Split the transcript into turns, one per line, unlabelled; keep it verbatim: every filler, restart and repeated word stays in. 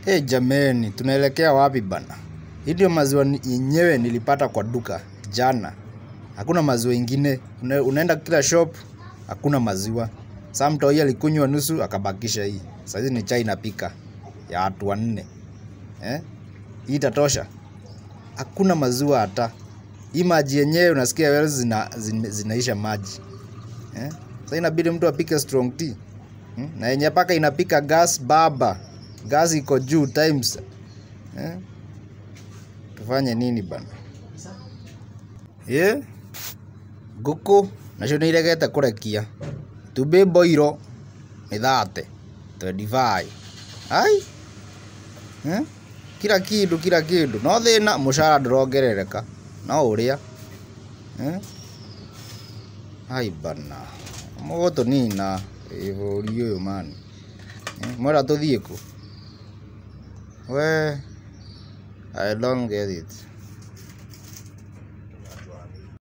Hey jameni, tunaelekea wapi bana? Hii ndio maziwa yenyewe nilipata kwa duka jana. Hakuna maziwa ingine. Una, unaenda kila shop, hakuna maziwa. Sasa mtoi alikunywa nusu akabakisha hii. Sasa hizi ni chai napika ya watu wanne. Eh? Hii itatosha? Hakuna maziwa hata. Hii maji yenyewe unasikia wewe zina, zina, zinaisha maji. Eh? Sasa inabidi mtu apike strong tea. Hmm? Na yenye paka inapika gas baba. Gas iko juu times. Eh? Tufanye nini bana? Yeah? Guku nacio nĩ iregete kũrekia. Tumbĩ boiro nĩ thate twenty-five. Ai? Eh? Kila kindu kila kindu no thĩna mũcara ndũrongerereka. No ũrĩa. Eh? Ai bana. Mũgũtũ nina bũrũri ũyũ man. Mwera tũthiĩ kũ? We, I don't get it.